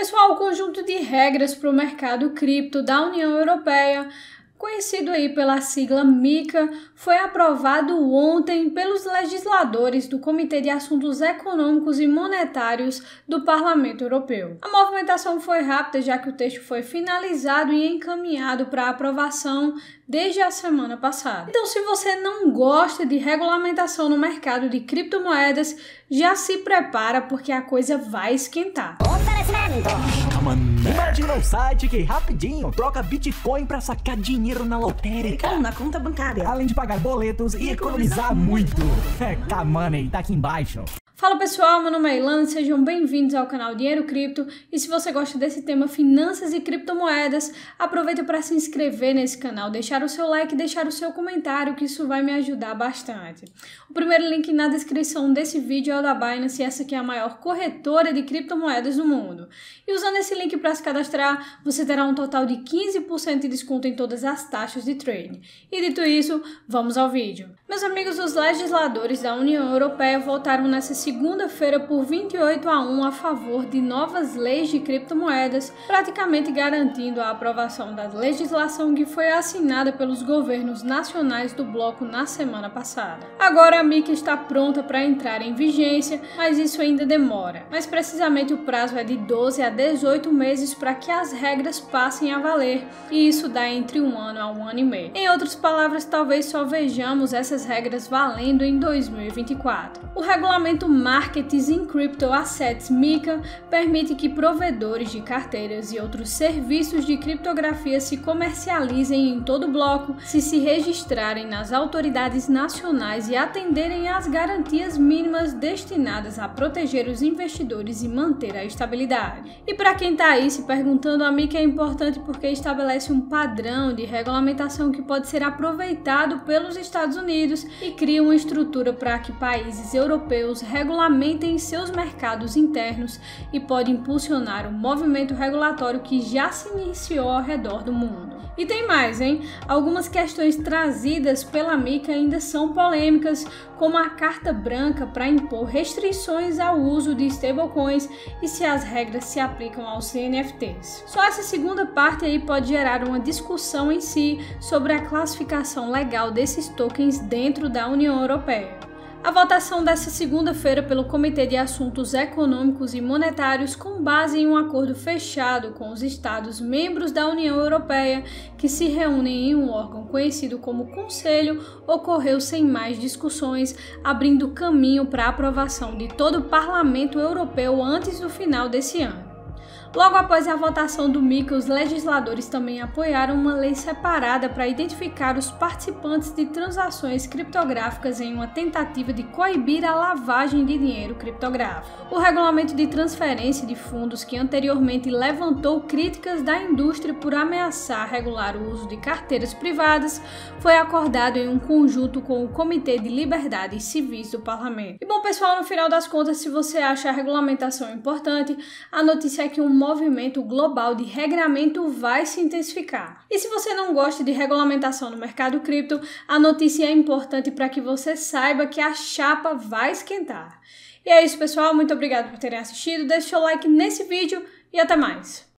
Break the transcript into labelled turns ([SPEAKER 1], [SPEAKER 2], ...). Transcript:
[SPEAKER 1] pessoal, o conjunto de regras para o mercado cripto da União Europeia, conhecido aí pela sigla MiCA, foi aprovado ontem pelos legisladores do Comitê de Assuntos Econômicos e Monetários do Parlamento Europeu. A movimentação foi rápida, já que o texto foi finalizado e encaminhado para aprovação desde a semana passada. Então, se você não gosta de regulamentação no mercado de criptomoedas, já se prepara porque a coisa vai esquentar.
[SPEAKER 2] Imagina um site que rapidinho troca Bitcoin pra sacar dinheiro na lotérica
[SPEAKER 3] ou na conta bancária,
[SPEAKER 2] além de pagar boletos e economizar muito. K-Money tá aqui embaixo.
[SPEAKER 1] Fala pessoal, meu nome é Ilana, sejam bem-vindos ao canal Dinheiro Cripto, e se você gosta desse tema finanças e criptomoedas, aproveita para se inscrever nesse canal, deixar o seu like e deixar o seu comentário, que isso vai me ajudar bastante. O primeiro link na descrição desse vídeo é o da Binance, e essa aqui é a maior corretora de criptomoedas do mundo. E usando esse link para se cadastrar, você terá um total de 15% de desconto em todas as taxas de trade. E dito isso, vamos ao vídeo. Meus amigos, os legisladores da União Europeia votaram nessa segunda-feira por 28-1 a favor de novas leis de criptomoedas, praticamente garantindo a aprovação da legislação que foi assinada pelos governos nacionais do bloco na semana passada. Agora a MiCA está pronta para entrar em vigência, mas isso ainda demora. Mais precisamente, o prazo é de 12 a 18 meses para que as regras passem a valer, e isso dá entre 1 ano a 1 ano e meio. Em outras palavras, talvez só vejamos essas regras valendo em 2024. O regulamento Markets in Crypto Assets MiCA permite que provedores de carteiras e outros serviços de criptografia se comercializem em todo o bloco se registrarem nas autoridades nacionais e atenderem às garantias mínimas destinadas a proteger os investidores e manter a estabilidade. E para quem está aí se perguntando, a MiCA é importante porque estabelece um padrão de regulamentação que pode ser aproveitado pelos Estados Unidos e cria uma estrutura para que países europeus regulamentem seus mercados internos e pode impulsionar o movimento regulatório que já se iniciou ao redor do mundo. E tem mais, hein? Algumas questões trazidas pela MiCA ainda são polêmicas, como a carta branca para impor restrições ao uso de stablecoins e se as regras se aplicam aos NFTs. Só essa segunda parte aí pode gerar uma discussão em si sobre a classificação legal desses tokens dentro da União Europeia. A votação dessa segunda-feira pelo Comitê de Assuntos Econômicos e Monetários, com base em um acordo fechado com os Estados membros da União Europeia, que se reúnem em um órgão conhecido como Conselho, ocorreu sem mais discussões, abrindo caminho para a aprovação de todo o Parlamento Europeu antes do final desse ano. Logo após a votação do MiCA, os legisladores também apoiaram uma lei separada para identificar os participantes de transações criptográficas em uma tentativa de coibir a lavagem de dinheiro criptográfico. O regulamento de transferência de fundos, que anteriormente levantou críticas da indústria por ameaçar regular o uso de carteiras privadas, foi acordado em um conjunto com o Comitê de Liberdades Civis do Parlamento. E bom, pessoal, no final das contas, se você acha a regulamentação importante, a notícia é que um movimento global de regramento vai se intensificar. E se você não gosta de regulamentação no mercado cripto, a notícia é importante para que você saiba que a chapa vai esquentar. E é isso, pessoal. Muito obrigado por terem assistido. Deixe seu like nesse vídeo e até mais.